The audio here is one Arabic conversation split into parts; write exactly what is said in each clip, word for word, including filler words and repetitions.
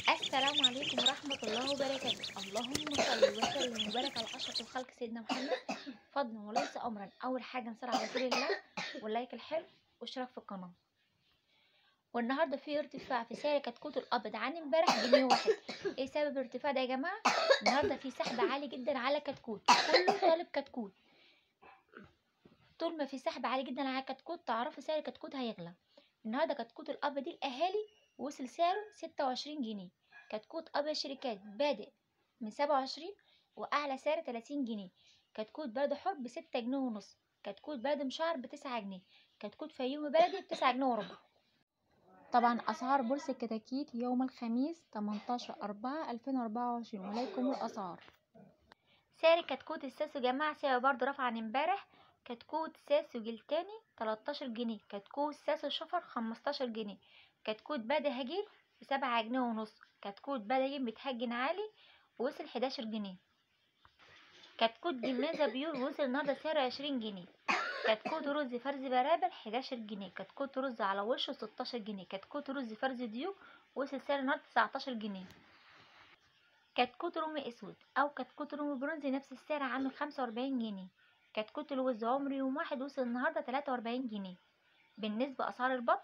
السلام عليكم ورحمة الله وبركاته. اللهم صل وسلم وبارك على أشرف الخلق سيدنا محمد فضلا وليس أمرا. أول حاجة نصلي على رسول الله واللايك الحلو واشتراك في القناة. والنهاردة في ارتفاع في سعر كتكوت الأبيض عن امبارح جنيه واحد. ايه سبب الارتفاع ده يا جماعة؟ النهاردة في سحب عالي جدا على كتكوت، كله طالب كتكوت. طول ما في سحب عالي جدا على كتكوت تعرفوا سعر كتكوت هيغلى. النهارده كتكوت الأبيض الأهالي وصل سعره ستة وعشرين جنيه. كتكوت أبيض شركات بادئ من سبعة وعشرين وأعلى سعر تلاتين جنيه. كتكوت بلد حر بستة جنيه ونص. كتكوت بلد مشعر بتسعة جنيه. كتكوت فيومي بلدي بتسعة جنيه وربع. طبعا أسعار بورصة الكتاكيت يوم الخميس تمنتاشر أربعة ألفين وأربعة وعشرين وليكم الأسعار. سعر كتكوت الساسو يا جماعة سعره برضه رفع عن امبارح. كتكوت ساسو جلتاني تلاتاشر جنيه. كتكوت ساسو شفر خمستاشر جنيه. كتكوت بادئ هجين بسبعة جنيه ونص. كتكوت بادئ متهجن عالي وصل حداشر جنيه. كتكوت جمازة بيور وصل النهارده سعره عشرين جنيه. كتكوت رز فرز برابر حداشر جنيه. كتكوت رز على وشه ستاشر جنيه. كتكوت رز فرز ديوك وصل سعر النهارده تسعتاشر جنيه. كتكوت رومي اسود او كتكوت رومي برونزي نفس السعر عامل خمسة وأربعين جنيه. كتكوت الوز عمري يوم واحد وصل النهارده تلاتة وأربعين جنيه. بالنسبه اسعار البط،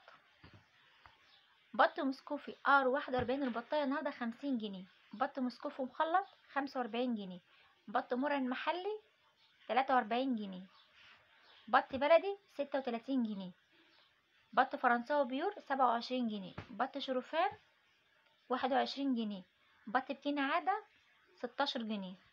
بط مسكوفي ار واحد وأربعين البطايه النهارده خمسين جنيه. بط مسكوفي مخلط خمسة وأربعين جنيه. بط مرن محلي تلاتة وأربعين جنيه. بط بلدي ستة وتلاتين جنيه. بط فرنساوي بيور سبعة وعشرين جنيه. بط شرفان واحد وعشرين جنيه. بط بتين عاده ستاشر جنيه.